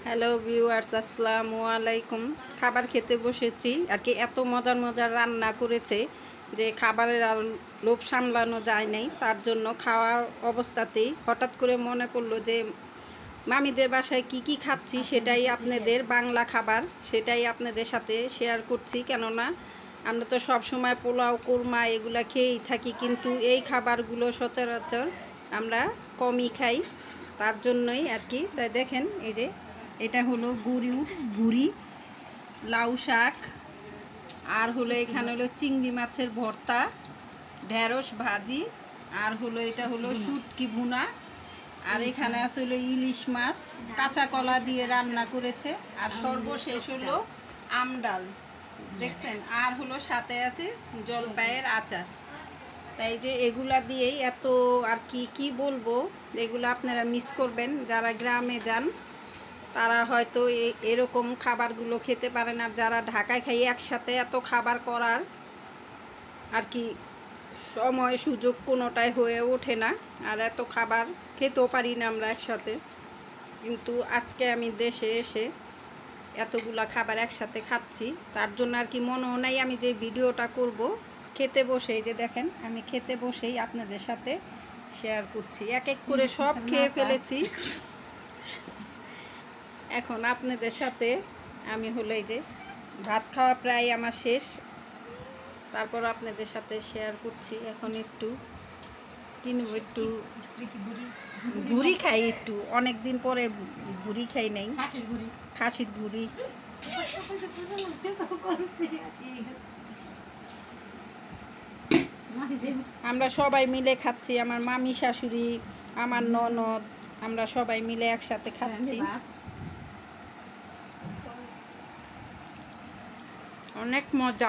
Hello viewers, আসসালামু আলাইকুম। খাবার খেতে বসেছি আর কি। এত মজার মজার রান্না করেছে যে খাবারের আর লোভ সামলানো যায় নাই। তার জন্য খাওয়ার অবস্থাতেই হঠাৎ করে মনে পড়লো যে মামিদের বাসায় কি কি খাচ্ছি সেটাই আপনাদের বাংলা খাবার, সেটাই আপনাদের সাথে শেয়ার করছি। কেননা আমরা তো সব সময় পোলাও কোরমা এগুলা খেয়েই থাকি, কিন্তু এই খাবারগুলো সচরাচর আমরা কমই খাই। তার জন্যই আর কি। তাই দেখেন, এই যে এটা হলো গুড়ি লাউ শাক, আর হলো এখানে হলো চিংড়ি মাছের ভর্তা, ঢেঁড়স ভাজি, আর হলো এটা হলো শুটকি ভুনা, আর এখানে আছে হলো ইলিশ মাছ কাঁচা কলা দিয়ে রান্না করেছে, আর সর্বশেষ হলো আমডাল দেখছেন, আর হলো সাথে আছে জলপাইয়ের আচার। তাই যে এগুলা দিয়েই এত আর কি বলবো, এগুলো আপনারা মিস করবেন। যারা গ্রামে যান তারা হয়তো এরকম খাবারগুলো খেতে পারেন, আর যারা ঢাকায় খাই একসাথে এত খাবার করার আর কি সময় সুযোগ কোনোটাই হয়ে ওঠে না, আর এত খাবার খেতেও পারি না আমরা একসাথে। কিন্তু আজকে আমি দেশে এসে এতগুলা খাবার একসাথে খাচ্ছি, তার জন্য আর কি মনেও নাই আমি যে ভিডিওটা করব। খেতে বসেই যে দেখেন, আমি খেতে বসেই আপনাদের সাথে শেয়ার করছি। এক এক করে সব খেয়ে ফেলেছি। এখন আপনাদের সাথে আমি হলো এই যে ভাত খাওয়া প্রায় আমার শেষ, তারপর আপনাদের সাথে শেয়ার করছি। এখন একটু কিনব, একটু ভুড়ি খাই, একটু অনেক দিন পরে ভুড়ি খাই নাই, খাসির ভুড়ি। আমরা সবাই মিলে খাচ্ছি, আমার মামি শাশুড়ি, আমার ননদ, আমরা সবাই মিলে একসাথে খাচ্ছি। অনেক মজা।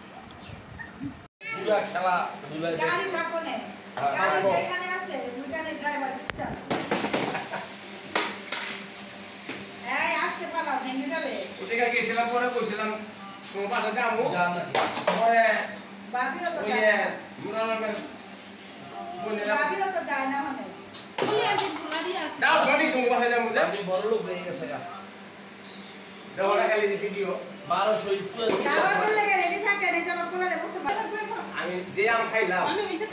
আমি যে আম খাইলাম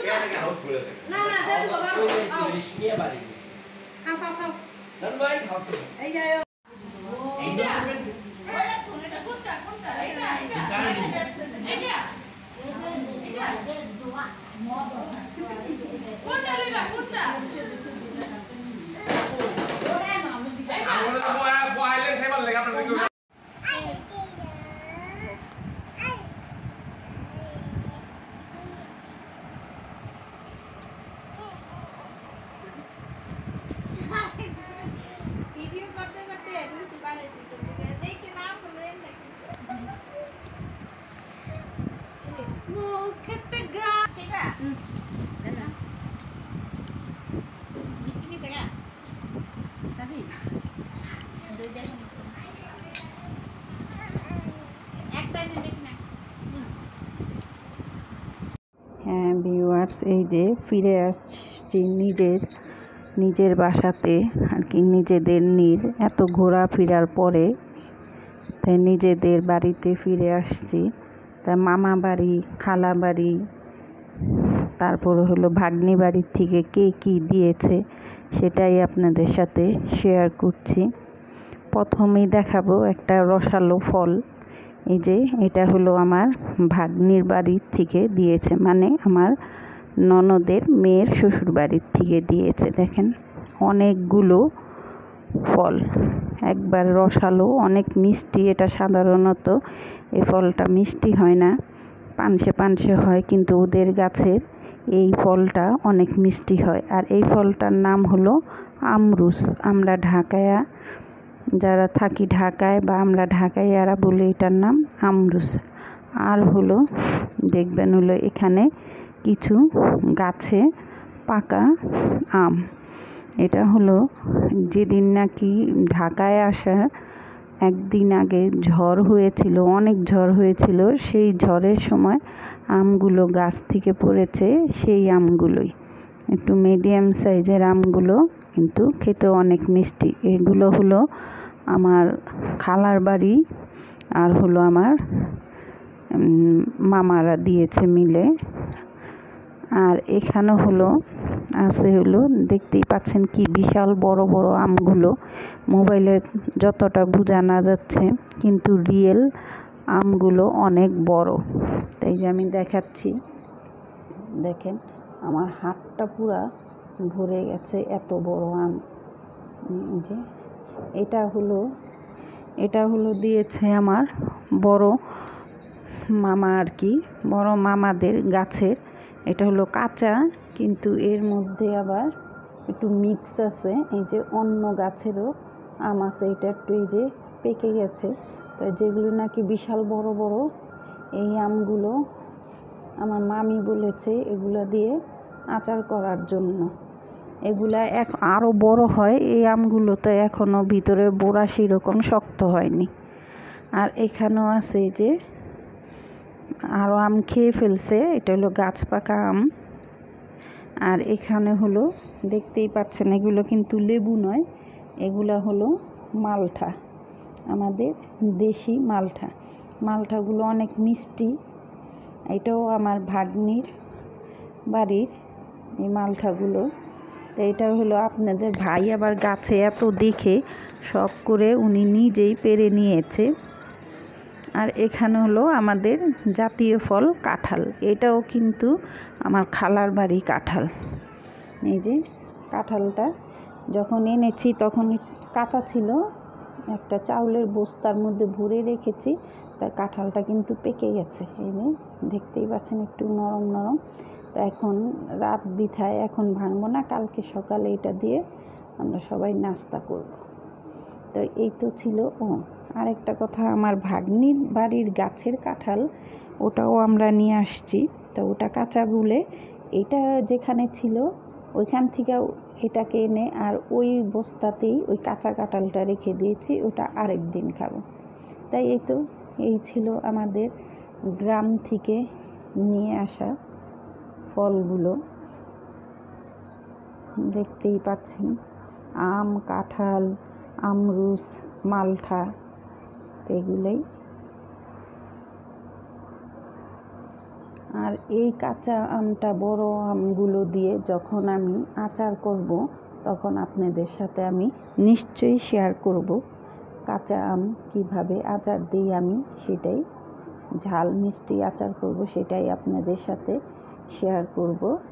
খাইবার লাগে আপনার হ্যাঁ ভিউয়ার্স, এই যে ফিরে আসছি নিজের বাসাতে আর কি। নিজেদের এত ঘোরাফেরার পরে তাই নিজেদের বাড়িতে ফিরে আসছি। তাই মামা বাড়ি, খালা বাড়ি, তারপরে হলো ভাগ্নি বাড়ির থেকে কে কী দিয়েছে সেটাই আপনাদের সাথে শেয়ার করছি। প্রথমেই দেখাবো একটা রসালো ফল। এই যে এটা হলো আমার ভাগ্নির বাড়ির থেকে দিয়েছে, মানে আমার ননদের মেয়ের শ্বশুর বাড়ির থেকে দিয়েছে। দেখেন অনেকগুলো ফল, একবার রসালো, অনেক মিষ্টি। এটা সাধারণত এই ফলটা মিষ্টি হয় না, পানসে হয়, কিন্তু ওদের গাছের এই ফলটা অনেক মিষ্টি হয়। আর এই ফলটার নাম হলো আমরুস। আমরা ঢাকায়া যারা থাকি ঢাকায়, বা আমরা ঢাকাইয়ারা বলি এটার নাম আমরুস। আর হলো দেখবেন হলো এখানে কিছু গাছে পাকা আম। এটা হলো যেদিন নাকি ঢাকায় আসার একদিন আগে ঝড় হয়েছিল, অনেক ঝড় হয়েছিল, সেই ঝড়ের সময় আমগুলো গাছ থেকে পড়েছে, সেই আমগুলোই। একটু মিডিয়াম সাইজের আমগুলো, কিন্তু খেতে অনেক মিষ্টি। এগুলো হলো আমার খালার বাড়ি আর হলো আমার মামারা দিয়েছে মিলে। আর এখানে হলো আছে হলো দেখতেই পাচ্ছেন কি বিশাল বড় বড় আমগুলো। মোবাইলে যতটা বোঝা না যাচ্ছে কিন্তু রিয়েল আমগুলো অনেক বড়। তাই যে আমি দেখাচ্ছি, দেখেন আমার হাতটা পুরা ভরে গেছে, এত বড় আম। যে এটা হলো দিয়েছে আমার বড় মামা আর কি, বড় মামাদের গাছের। এটা হলো কাঁচা, কিন্তু এর মধ্যে আবার একটু মিক্স আছে। এই যে অন্য গাছেরও আম আছে, এটা একটু এই যে পেকে গেছে। তো যেগুলো নাকি বিশাল বড় বড়, এই আমগুলো আমার মামি বলেছে এগুলা দিয়ে আচার করার জন্য। এগুলা আরও বড় হয় এই আমগুলোতে, এখনও ভিতরে বোড়া সেরকম শক্ত হয়নি। আর এখানেও আছে যে আরও আম খেয়ে ফেলছে, এটা হলো গাছ পাকা আম। আর এখানে হলো দেখতেই পাচ্ছেন এগুলো কিন্তু লেবু নয়, এগুলা হলো মালটা, আমাদের দেশি মালটা। মালটাগুলো অনেক মিষ্টি। এটাও আমার ভাগ্নির বাড়ির এই মালটাগুলো। তো এটা হলো আপনাদের ভাই আবার গাছে এত দেখে শখ করে উনি নিজেই পেরে নিয়েছে। আর এখানে হলো আমাদের জাতীয় ফল কাঁঠাল, এটাও কিন্তু আমার খালার বাড়ি কাঁঠাল। এই যে কাঁঠালটা যখন এনেছি তখন কাঁচা ছিল, একটা চাউলের বস্তার মধ্যে ভরে রেখেছি, তাই কাঁঠালটা কিন্তু পেকে গেছে। এই যে দেখতেই পাচ্ছেন একটু নরম নরম। তো এখন রাত বিথায় এখন ভাঙবো না, কালকে সকালে এটা দিয়ে আমরা সবাই নাস্তা করব। তো এই তো ছিল। আরেকটা কথা, আমার ভাগ্নির বাড়ির গাছের কাঁঠাল ওটাও আমরা নিয়ে আসছি। তো ওটা কাঁচা বলে এটা যেখানে ছিল ওইখান থেকে এটাকে এনে আর ওই বস্তাতেই ওই কাঁচা কাঁঠালটা রেখে দিয়েছি, ওটা আরেক দিন খাবো। তাই এই ছিল আমাদের গ্রাম থেকে নিয়ে আসা ফলগুলো। দেখতেই পাচ্ছেন আম, কাঁঠাল, আমরুস, মালটা, এগুলোই। আর এই কাঁচা আমটা, বড় আমগুলো দিয়ে যখন আমি আচার করব তখন আপনাদের সাথে আমি নিশ্চয়ই শেয়ার করব কাঁচা আম কিভাবে আচার দিই আমি, সেটাই ঝাল মিষ্টি আচার করব, সেটাই আপনাদের সাথে শেয়ার করব।